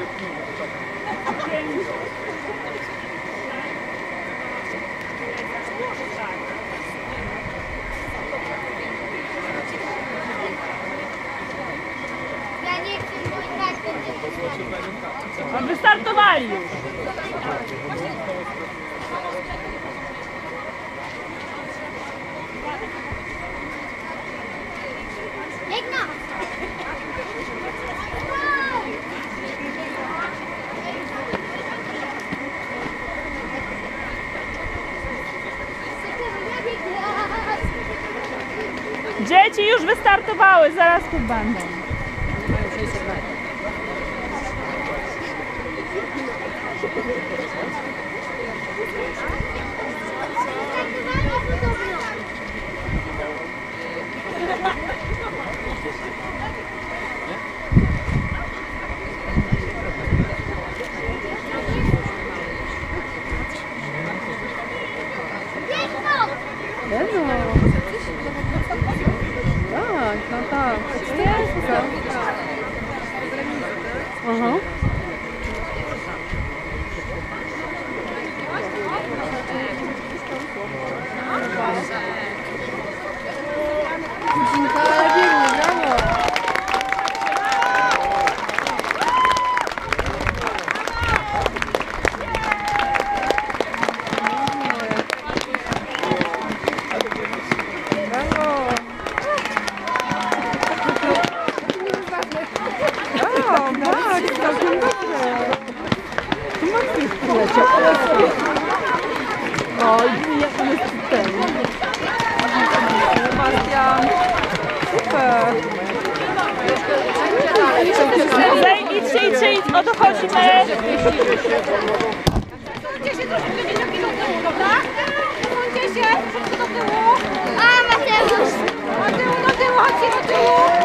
Ja nie chcę, bo i tak będzie. A wystartowali już. Piękna! Dzieci już wystartowały, zaraz tu będą. Jedno. Tak, no tak. Jest. Aha. Kudzinka, ale biegnie, brawo. Oj, jak on jest ten. Sebastian. Super. Idźcie, odchodzimy. Przesuńcie się troszkę do tyłu, dobra? Przesuńcie się troszkę do tyłu. A, Mateusz! Do tyłu, chodźcie do tyłu.